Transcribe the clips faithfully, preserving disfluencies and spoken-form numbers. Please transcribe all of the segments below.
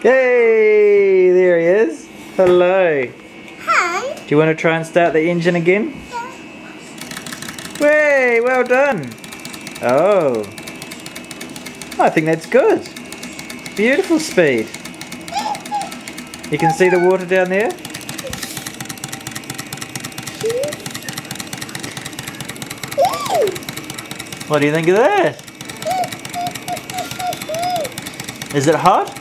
Hey, there he is. Hello. Hi. Do you want to try and start the engine again? Yeah. Way, well done. Oh. I think that's good. It's beautiful speed. You can see the water down there? What do you think of that? Is it hot?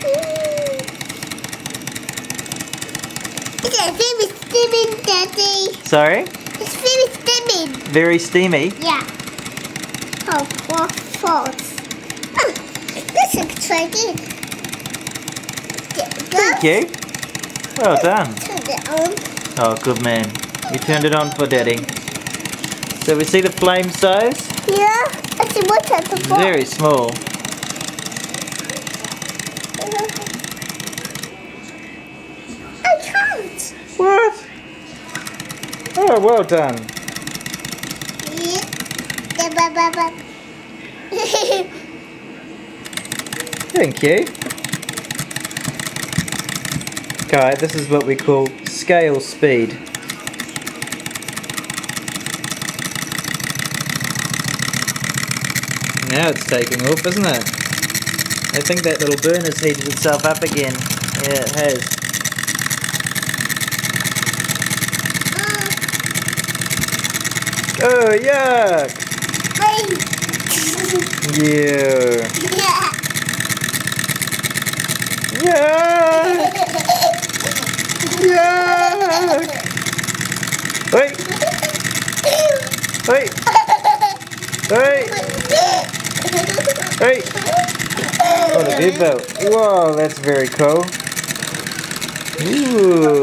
It's very steamy, Daddy. Sorry? It's very steamy. Very steamy? Yeah. Oh, four faults. Oh, this looks like it. Thank you. Well done. Turn it on. Oh, good man. You turned it on for Daddy. So we see the flame size? Yeah. I see what's at the bottom. Very small. I can't. What? Oh, well done. Yeah. Ba, ba, ba. Thank you. Okay, this is what we call scale speed. Now it's taking off, isn't it? I think that little burner's heated itself up again. Yeah, it has. Oh, yuck! Yeah. Yuck! Yuck! Wait! Wait! Wait! Wait! Oh, the big boat. Whoa, that's very cool. Ooh.